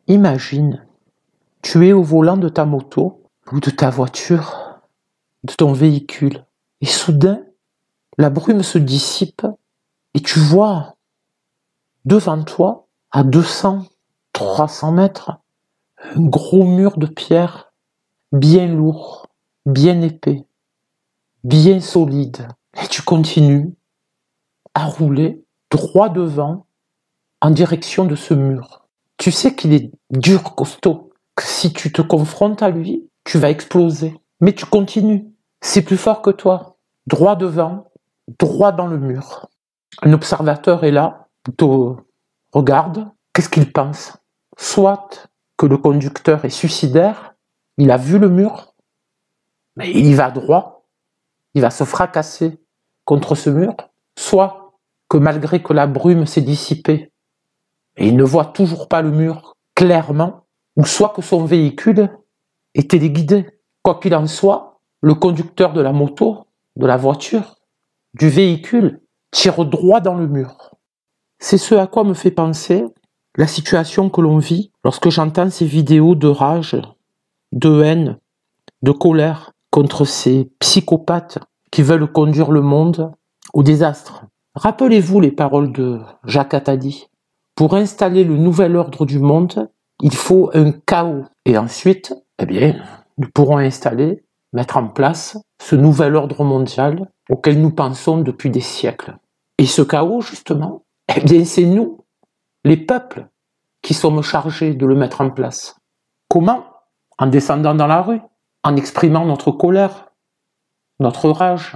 Imagine, tu es au volant de ta moto ou de ta voiture, de ton véhicule, et soudain, la brume se dissipe et tu vois devant toi, à 200, 300 mètres, un gros mur de pierre, bien lourd, bien épais, bien solide. Et tu continues à rouler droit devant en direction de ce mur. Tu sais qu'il est dur, costaud, que si tu te confrontes à lui, tu vas exploser. Mais tu continues. C'est plus fort que toi. Droit devant, droit dans le mur. Un observateur est là, te regarde. Qu'est-ce qu'il pense? Soit que le conducteur est suicidaire, il a vu le mur, mais il y va droit, il va se fracasser contre ce mur. Soit que malgré que la brume s'est dissipée, et il ne voit toujours pas le mur clairement, ou soit que son véhicule est téléguidé. Quoi qu'il en soit, le conducteur de la moto, de la voiture, du véhicule, tire droit dans le mur. C'est ce à quoi me fait penser la situation que l'on vit lorsque j'entends ces vidéos de rage, de haine, de colère contre ces psychopathes qui veulent conduire le monde au désastre. Rappelez-vous les paroles de Jacques Attali. Pour installer le nouvel ordre du monde, il faut un chaos. Et ensuite, nous pourrons mettre en place ce nouvel ordre mondial auquel nous pensons depuis des siècles. Et ce chaos, justement, c'est nous, les peuples, qui sommes chargés de le mettre en place. Comment? En descendant dans la rue, en exprimant notre colère, notre rage,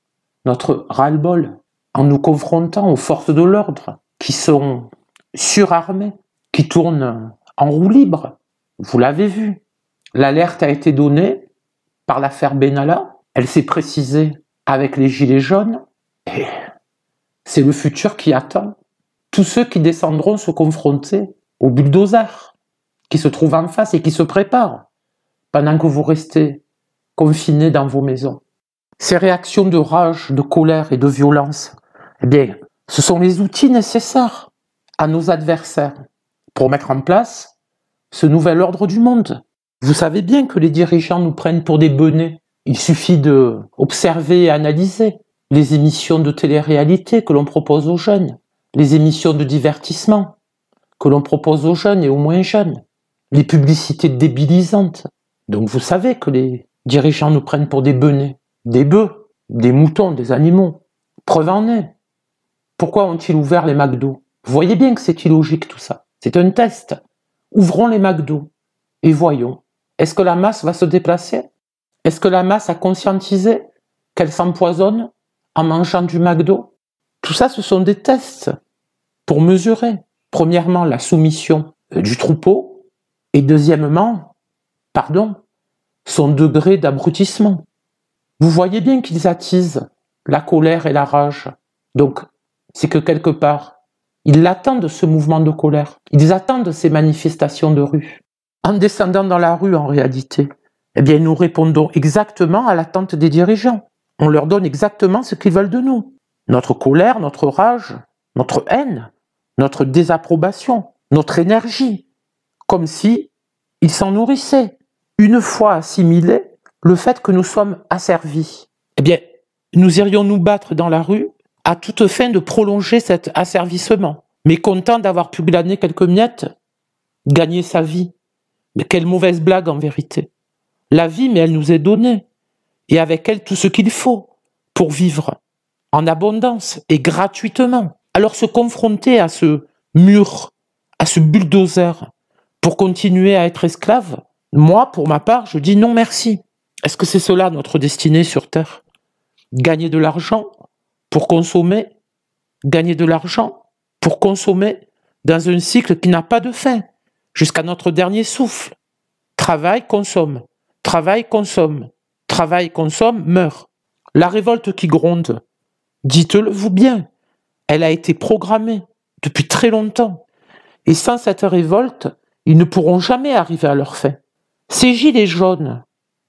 notre ras-le-bol, en nous confrontant aux forces de l'ordre qui sont surarmées, qui tournent en roue libre. Vous l'avez vu. L'alerte a été donnée par l'affaire Benalla. Elle s'est précisée avec les gilets jaunes. Et c'est le futur qui attend tous ceux qui descendront se confronter aux bulldozers qui se trouvent en face et qui se préparent pendant que vous restez confinés dans vos maisons. Ces réactions de rage, de colère et de violence, ce sont les outils nécessaires à nos adversaires pour mettre en place ce nouvel ordre du monde. Vous savez bien que les dirigeants nous prennent pour des benets. Il suffit d'observer et analyser les émissions de télé-réalité que l'on propose aux jeunes, les émissions de divertissement que l'on propose aux jeunes et aux moins jeunes, les publicités débilisantes. Donc vous savez que les dirigeants nous prennent pour des benets, des bœufs, des moutons, des animaux. Preuve en est. Pourquoi ont-ils ouvert les McDo? Vous voyez bien que c'est illogique tout ça. C'est un test. Ouvrons les McDo et voyons. Est-ce que la masse va se déplacer? Est-ce que la masse a conscientisé qu'elle s'empoisonne en mangeant du McDo? Tout ça, ce sont des tests pour mesurer, premièrement, la soumission du troupeau et deuxièmement, son degré d'abrutissement. Vous voyez bien qu'ils attisent la colère et la rage. Donc, c'est que quelque part, ils l'attendent ce mouvement de colère. Ils attendent ces manifestations de rue. En descendant dans la rue, en réalité, nous répondons exactement à l'attente des dirigeants. On leur donne exactement ce qu'ils veulent de nous. Notre colère, notre rage, notre haine, notre désapprobation, notre énergie. Comme si ils s'en nourrissaient. Une fois assimilé le fait que nous sommes asservis. Nous irions nous battre dans la rue à toute fin de prolonger cet asservissement. Mais content d'avoir pu glaner quelques miettes, gagner sa vie. Mais quelle mauvaise blague en vérité. La vie, mais elle nous est donnée. Et avec elle, tout ce qu'il faut pour vivre en abondance et gratuitement. Alors se confronter à ce mur, à ce bulldozer, pour continuer à être esclave, moi, pour ma part, je dis non merci. Est-ce que c'est cela notre destinée sur Terre? Gagner de l'argent pour consommer, gagner de l'argent pour consommer dans un cycle qui n'a pas de fin, jusqu'à notre dernier souffle. Travail, consomme, travail, consomme, travail, consomme, meurt. La révolte qui gronde, dites-le-vous bien, elle a été programmée depuis très longtemps. Et sans cette révolte, ils ne pourront jamais arriver à leur fin. Ces gilets jaunes,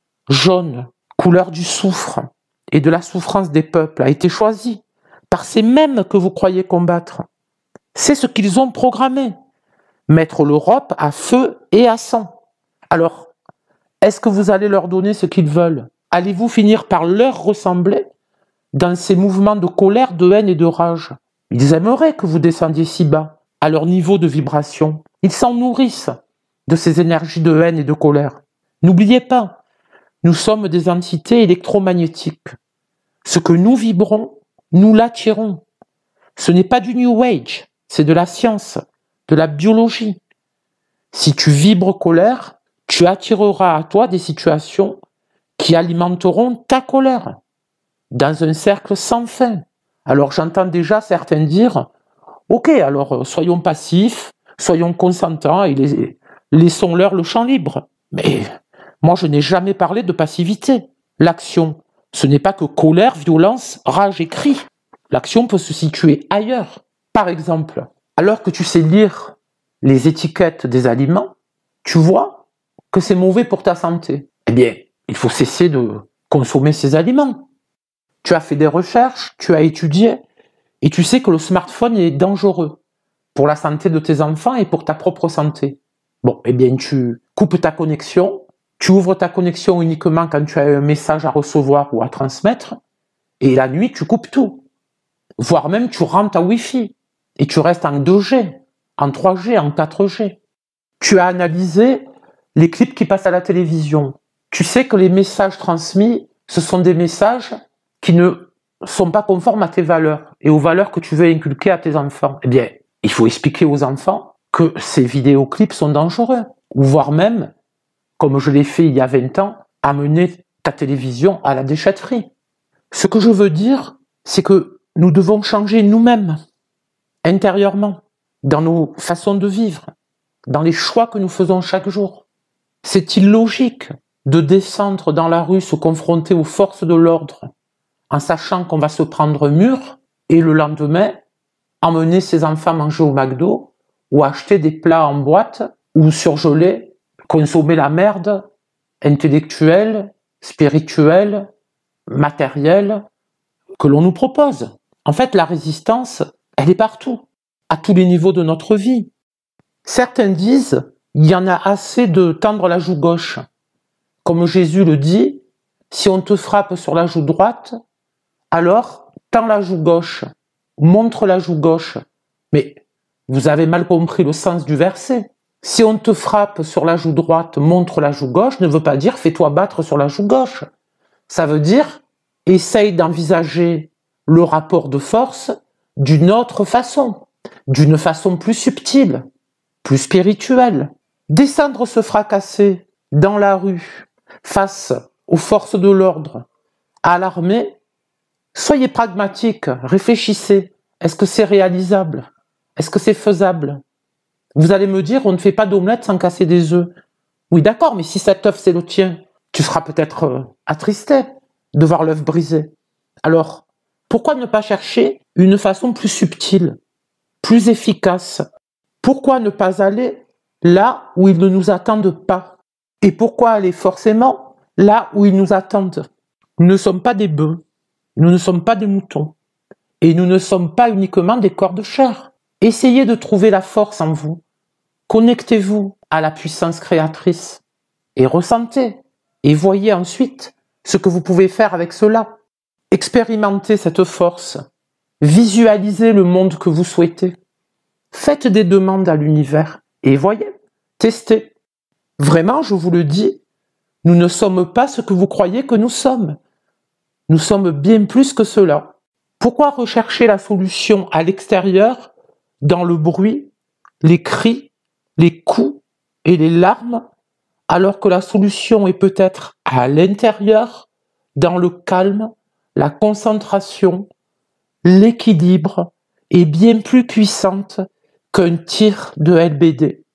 couleur du soufre et de la souffrance des peuples, a été choisi par ces mêmes que vous croyez combattre. C'est ce qu'ils ont programmé. mettre l'Europe à feu et à sang. Alors, est-ce que vous allez leur donner ce qu'ils veulent? Allez-vous finir par leur ressembler dans ces mouvements de colère, de haine et de rage? Ils aimeraient que vous descendiez si bas, à leur niveau de vibration. Ils s'en nourrissent de ces énergies de haine et de colère. N'oubliez pas, nous sommes des entités électromagnétiques. Ce que nous vibrons, nous l'attirons. Ce n'est pas du New Age, c'est de la science, de la biologie. Si tu vibres colère, tu attireras à toi des situations qui alimenteront ta colère, dans un cercle sans fin. Alors j'entends déjà certains dire, ok, alors soyons passifs, soyons consentants et laissons-leur le champ libre. Mais moi je n'ai jamais parlé de passivité. L'action, ce n'est pas que colère, violence, rage et cri. L'action peut se situer ailleurs. Par exemple, alors que tu sais lire les étiquettes des aliments, tu vois que c'est mauvais pour ta santé. Eh bien, il faut cesser de consommer ces aliments. Tu as fait des recherches, tu as étudié, et tu sais que le smartphone est dangereux pour la santé de tes enfants et pour ta propre santé. Bon, eh bien, tu coupes ta connexion, tu ouvres ta connexion uniquement quand tu as un message à recevoir ou à transmettre, et la nuit, tu coupes tout. Voire même, tu rends ta Wi-Fi, et tu restes en 2G, en 3G, en 4G. Tu as analysé les clips qui passent à la télévision. Tu sais que les messages transmis, ce sont des messages qui ne sont pas conformes à tes valeurs et aux valeurs que tu veux inculquer à tes enfants. Eh bien, il faut expliquer aux enfants que ces vidéoclips sont dangereux. Ou voire même, comme je l'ai fait il y a 20 ans, amener ta télévision à la déchetterie. Ce que je veux dire, c'est que nous devons changer nous-mêmes, intérieurement, dans nos façons de vivre, dans les choix que nous faisons chaque jour. C'est illogique de descendre dans la rue, se confronter aux forces de l'ordre, en sachant qu'on va se prendre mur, et le lendemain, emmener ses enfants manger au McDo, ou acheter des plats en boîte, ou surgelés, consommer la merde intellectuelle, spirituelle, matérielle, que l'on nous propose. En fait, la résistance, elle est partout, à tous les niveaux de notre vie. Certains disent, il y en a assez de tendre la joue gauche. Comme Jésus le dit, si on te frappe sur la joue droite, alors tends la joue gauche, montre la joue gauche. Mais vous avez mal compris le sens du verset. Si on te frappe sur la joue droite, montre la joue gauche, ne veut pas dire fais-toi battre sur la joue gauche. Ça veut dire essaye d'envisager le rapport de force d'une autre façon, d'une façon plus subtile, plus spirituelle. Descendre se fracasser dans la rue face aux forces de l'ordre, à l'armée, soyez pragmatique, réfléchissez. Est-ce que c'est réalisable? Est-ce que c'est faisable? Vous allez me dire, on ne fait pas d'omelette sans casser des œufs. Oui, d'accord, mais si cet œuf c'est le tien, tu seras peut-être attristé de voir l'œuf brisé. Alors, pourquoi ne pas chercher une façon plus subtile, plus efficace? Pourquoi ne pas aller là où ils ne nous attendent pas? Et pourquoi aller forcément là où ils nous attendent? Nous ne sommes pas des bœufs, nous ne sommes pas des moutons, et nous ne sommes pas uniquement des corps de chair. Essayez de trouver la force en vous. Connectez-vous à la puissance créatrice et ressentez, et voyez ensuite ce que vous pouvez faire avec cela. Expérimentez cette force, visualisez le monde que vous souhaitez. Faites des demandes à l'univers et voyez, testez. Vraiment, je vous le dis, nous ne sommes pas ce que vous croyez que nous sommes. Nous sommes bien plus que cela. Pourquoi rechercher la solution à l'extérieur, dans le bruit, les cris, les coups et les larmes, alors que la solution est peut-être à l'intérieur, dans le calme, la concentration, l'équilibre, est bien plus puissante qu'un tir de LBD.